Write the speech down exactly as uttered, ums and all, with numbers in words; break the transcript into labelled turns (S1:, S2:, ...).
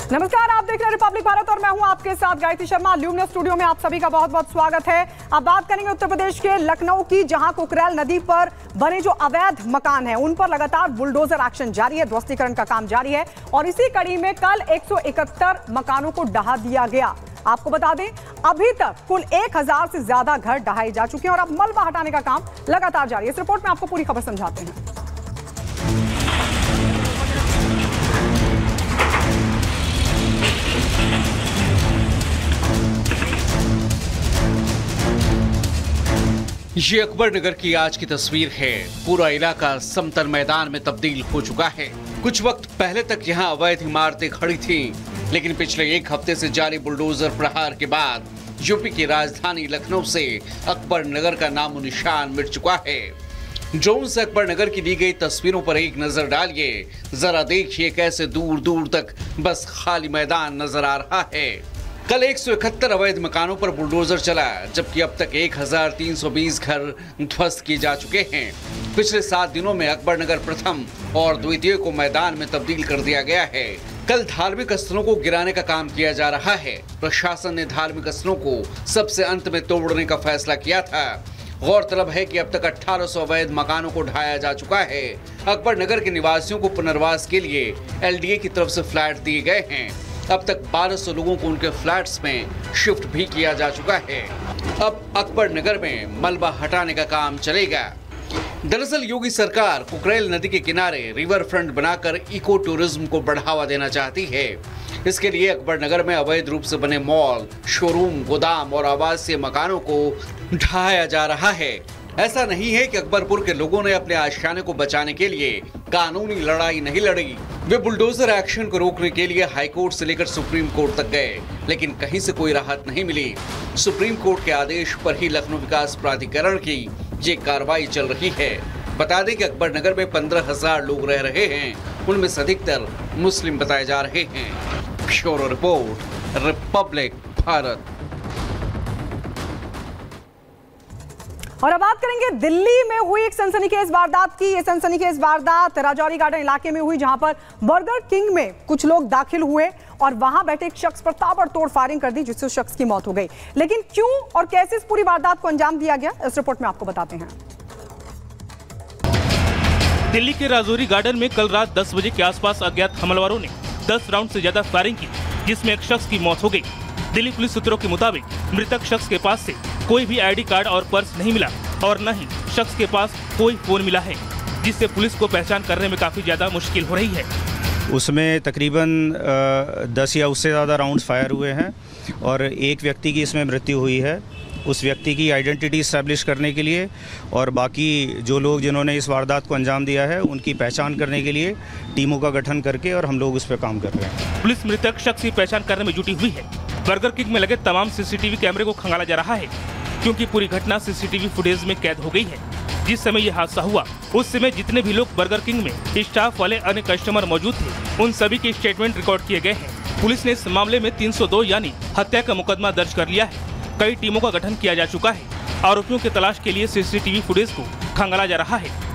S1: नमस्कार, आप देख रहे हैं रिपब्लिक भारत और मैं हूं आपके साथ गायत्री शर्मा। ल्यूमिनस स्टूडियो में आप सभी का बहुत बहुत स्वागत है। अब बात करेंगे उत्तर प्रदेश के लखनऊ की, जहां कुकरेल नदी पर बने जो अवैध मकान हैं उन पर लगातार बुलडोजर एक्शन जारी है, ध्वस्तीकरण का काम जारी है और इसी कड़ी में कल एक सौ इकहत्तर मकानों को ढहा दिया गया। आपको बता दें, अभी तक कुल एक हजार से ज्यादा घर ढहाए जा चुके हैं और अब मलबा हटाने का काम लगातार जारी है। इस रिपोर्ट में आपको पूरी खबर समझाते हैं।
S2: ये अकबर नगर की आज की तस्वीर है। पूरा इलाका समतल मैदान में तब्दील हो चुका है। कुछ वक्त पहले तक यहाँ अवैध इमारतें खड़ी थीं, लेकिन पिछले एक हफ्ते से जारी बुलडोजर प्रहार के बाद यूपी की राजधानी लखनऊ से अकबर नगर का नामो निशान मिट चुका है। ड्रोन से अकबर नगर की ली गई तस्वीरों पर एक नजर डालिए, जरा देखिए कैसे दूर दूर तक बस खाली मैदान नजर आ रहा है। कल एक सौ इकहत्तर अवैध मकानों पर बुलडोजर चला, जबकि अब तक एक हजार तीन सौ बीस घर ध्वस्त किए जा चुके हैं। पिछले सात दिनों में अकबर नगर प्रथम और द्वितीय को मैदान में तब्दील कर दिया गया है। कल धार्मिक स्थलों को गिराने का काम किया जा रहा है। प्रशासन ने धार्मिक स्थलों को सबसे अंत में तोड़ने का फैसला किया था। गौरतलब है कि अब तक अठारह सौ अवैध मकानों को ढाया जा चुका है। अकबर नगर के निवासियों को पुनर्वास के लिए एल डी ए की तरफ से फ्लैट दिए गए हैं। अब तक बारह सौ लोगों को उनके फ्लैट्स में शिफ्ट भी किया जा चुका है। अब अकबर नगर में मलबा हटाने का काम चलेगा। दरअसल योगी सरकार कुकरेल नदी के किनारे रिवर फ्रंट बनाकर इको टूरिज्म को बढ़ावा देना चाहती है। इसके लिए अकबर नगर में अवैध रूप से बने मॉल, शोरूम, गोदाम और आवासीय मकानों को ढहाया जा रहा है। ऐसा नहीं है कि अकबरपुर के लोगों ने अपने आशियाने को बचाने के लिए कानूनी लड़ाई नहीं लड़ी। वे बुलडोजर एक्शन को रोकने के लिए हाईकोर्ट से लेकर सुप्रीम कोर्ट तक गए, लेकिन कहीं से कोई राहत नहीं मिली। सुप्रीम कोर्ट के आदेश पर ही लखनऊ विकास प्राधिकरण की ये कार्रवाई चल रही है। बता दें कि अकबर नगर में पंद्रह हजार लोग रह रहे हैं, उनमें से अधिकतर मुस्लिम बताए जा रहे हैं। Bureau report, Republic Bharat.
S1: और अब बात करेंगे दिल्ली में हुई एक सनसनीखेज वारदात की। ये सनसनीखेज वारदात राजौरी गार्डन इलाके में हुई, जहां पर बर्गर किंग में कुछ लोग दाखिल हुए और वहां बैठे एक शख्स पर ताबड़तोड़ फायरिंग कर दी, जिससे उस शख्स की मौत हो गई। लेकिन क्यों और कैसे इस पूरी वारदात को अंजाम दिया गया, इस रिपोर्ट में आपको बताते हैं।
S3: दिल्ली के राजौरी गार्डन में कल रात दस बजे के आसपास अज्ञात हमलावरों ने दस राउंड से ज्यादा फायरिंग की, जिसमें एक शख्स की मौत हो गई। दिल्ली पुलिस सूत्रों के मुताबिक मृतक शख्स के पास से कोई भी आई डी कार्ड और पर्स नहीं मिला और न ही शख्स के पास कोई फोन मिला है, जिससे पुलिस को पहचान करने में काफी ज्यादा मुश्किल हो रही है।
S4: उसमें तकरीबन दस या उससे ज़्यादा राउंड्स फायर हुए हैं और एक व्यक्ति की इसमें मृत्यु हुई है। उस व्यक्ति की आइडेंटिटी इस्टेब्लिश करने के लिए और बाकी जो लोग जिन्होंने इस वारदात को अंजाम दिया है उनकी पहचान करने के लिए टीमों का गठन करके और हम लोग उस पर काम कर रहे हैं।
S3: पुलिस मृतक शख्स की पहचान करने में जुटी हुई है। बर्गर किंग में लगे तमाम सीसीटीवी कैमरे को खंगाला जा रहा है, क्योंकि पूरी घटना सीसीटीवी फुटेज में कैद हो गई है। जिस समय यह हादसा हुआ उस समय जितने भी लोग बर्गर किंग में स्टाफ वाले अन्य कस्टमर मौजूद थे, उन सभी के स्टेटमेंट रिकॉर्ड किए गए हैं। पुलिस ने इस मामले में तीन सौ दो यानी हत्या का मुकदमा दर्ज कर लिया है। कई टीमों का गठन किया जा चुका है। आरोपियों की तलाश के लिए सीसीटीवी फुटेज को खंगाला जा रहा है।